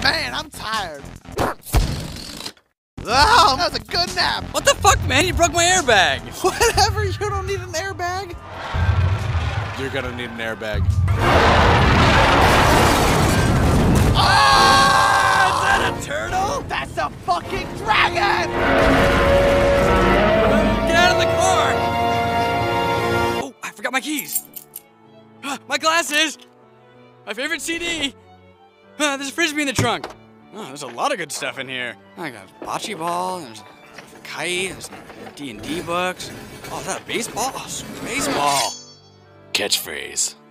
Man, I'm tired. Oh, that was a good nap. What the fuck, man? You broke my airbag. Whatever, you don't need an airbag. You're gonna need an airbag. Oh! Is that a turtle? That's a fucking dragon! Get out of the car! Oh, I forgot my keys. My glasses! My favorite CD! There's a frisbee in the trunk. Oh, there's a lot of good stuff in here. I got bocce ball, there's a kite, there's D&D books. Oh, is that a baseball? Oh, baseball! Catchphrase.